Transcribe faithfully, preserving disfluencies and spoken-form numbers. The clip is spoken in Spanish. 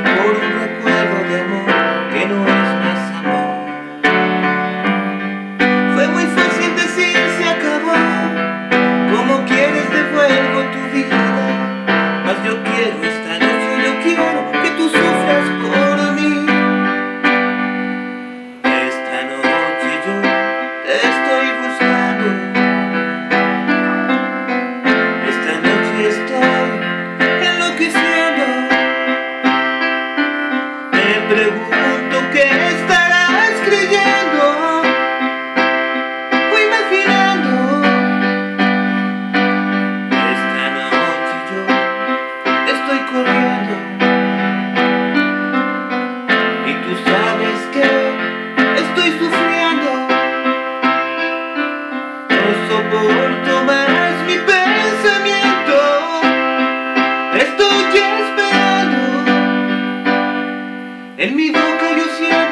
por un recuerdo de amor que no es más amor. Fue muy fácil decir se acabó, como quieres devuelvo tu vida, mas yo quiero esta noche, yo quiero que tú sufras por mí. Esta noche yo te estoy buscando, esta noche estoy enloqueciendo. Me pregunto qué estarás creyendo o imaginando. Esta noche yo estoy corriendo y tú sabes que estoy sufriendo. No soporto más mi pensamiento, estoy esperando. En mi boca yo siento